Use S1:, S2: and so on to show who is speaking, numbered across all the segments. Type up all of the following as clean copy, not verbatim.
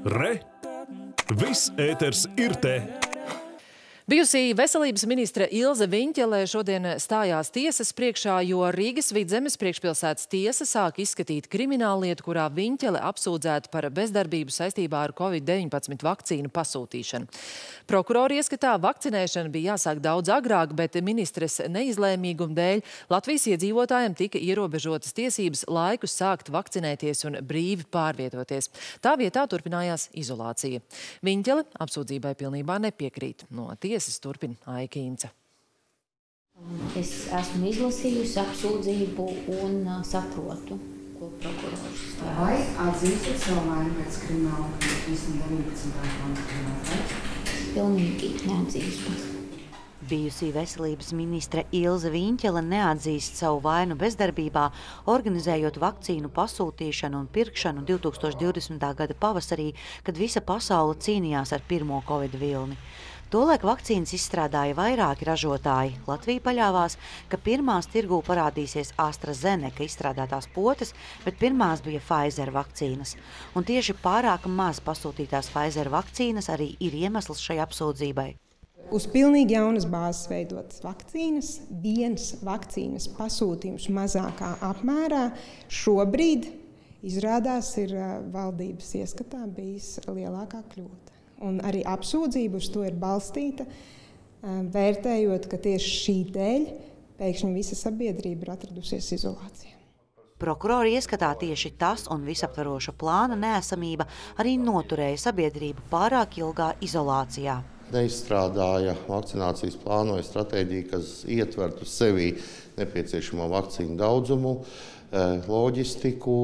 S1: Re! Viss ēters ir te!
S2: Bijusī veselības ministre Ilze Viņķele šodien stājās tiesas priekšā, jo Rīgas Vidzemes priekšpilsētas tiesa sāk izskatīt krimināllietu, kurā Viņķele apsūdzēta par bezdarbību saistībā ar Covid-19 vakcīnu pasūtīšanu. Prokurori ieskatā vakcinēšana bija jāsāk daudz agrāk, bet ministres neizlēmīguma dēļ Latvijas iedzīvotājiem tika ierobežotas tiesības laiku sākt vakcinēties un brīvi pārvietoties. Tā vietā turpinājās izolācija. Viņķele apsūdzībai pilnībā nepiekrīt. No tiesas turpina Aikīnce.
S3: Es esmu izlasījusi apsūdzību un saprotu, ko prokurors stāsta.
S4: Vai atzīstat savu vainu pēc krimināla 319. panta?
S3: Pilnīgi neatzīstu.
S5: Bijusī veselības ministre Ilze Viņķele neatzīst savu vainu bezdarbībā, organizējot vakcīnu pasūtīšanu un pirkšanu 2020. gada pavasarī, kad visa pasaule cīnījās ar pirmo Covid vilni. Tolaik vakcīnas izstrādāja vairāki ražotāji. Latvija paļāvās, ka pirmās tirgū parādīsies AstraZeneca izstrādātās potes, bet pirmās bija Pfizer vakcīnas. Un tieši pārāk maz pasūtītās Pfizer vakcīnas arī ir iemesls šai apsūdzībai.
S6: Uz pilnīgi jaunas bāzes veidotas vakcīnas, viens vakcīnas pasūtījums mazākā apmērā šobrīd izrādās ir valdības ieskatā bijis lielākā kļūda. Un arī apsūdzība uz to ir balstīta, vērtējot, ka tieši šī dēļ pēkšņi visa sabiedrība ir atradusies izolācijā.
S5: Prokurori ieskatā tieši tas un visaptveroša plāna neesamība arī noturēja sabiedrību pārāk ilgā izolācijā.
S7: Neizstrādāja vakcinācijas plānu vai stratēģiju, kas ietvertu sevī nepieciešamo vakcīnu daudzumu, loģistiku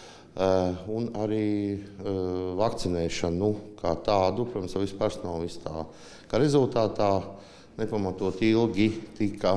S7: un arī vakcinēšanu kā tādu, protams, visu personālu, visu tā. Kā rezultātā nepamatot ilgi tika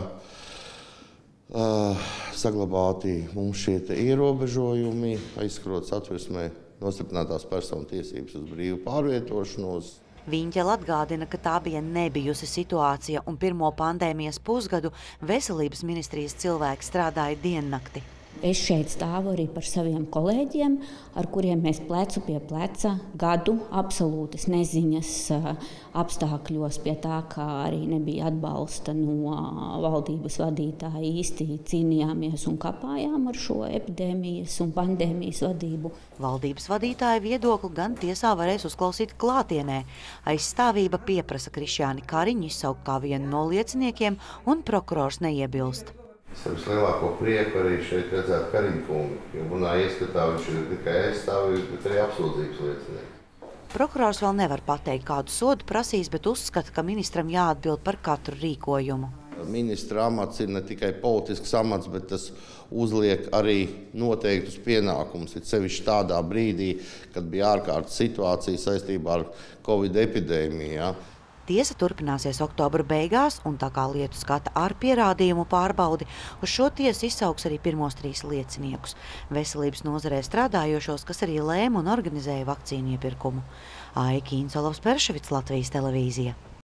S7: saglabāti mums šie ierobežojumi, aizskarot Satversmē nostiprinātās personu tiesības uz brīvu pārvietošanos.
S5: Viņķele atgādina, ka tā bija nebijusi situācija un pirmo pandēmijas pusgadu veselības ministrijas cilvēki strādāja diennakti.
S3: Es šeit stāvu arī par saviem kolēģiem, ar kuriem mēs plecu pie pleca gadu absolūtas neziņas apstākļos pie tā, kā arī nebija atbalsta no valdības vadītāja, īsti cīnījāmies un kapājām ar šo epidēmijas un pandēmijas vadību.
S5: Valdības vadītāja viedokli gan tiesā varēs uzklausīt klātienē. Aizstāvība pieprasa Krišjāni Kariņu izsaukt kā vienu no lieciniekiem, un prokurors neiebilst.
S7: Es ar vislielāko prieku arī šeit redzētu Kariņu kungu, jo manā ieskatā viņš ir tikai aizstāvības, bet arī apsūdzības liecinieks.
S5: Prokurors vēl nevar pateikt, kādu sodu prasīs, bet uzskata, ka ministram jāatbild par katru rīkojumu.
S7: Ministra amats ir ne tikai politisks amats, bet tas uzliek arī noteiktus pienākumus. Ir sevišķi tādā brīdī, kad bija ārkārtas situācija saistībā ar Covid epidēmiju. Ja?
S5: Tiesa turpināsies oktobra beigās, un tā kā lietu skata ar pierādījumu pārbaudi, uz šo tiesu izsauks arī pirmos 3 lieciniekus – veselības nozarē strādājošos, kas arī lēma un organizēja vakcīnu iepirkumu. Aikīnce, Perševits, Latvijas televīzija.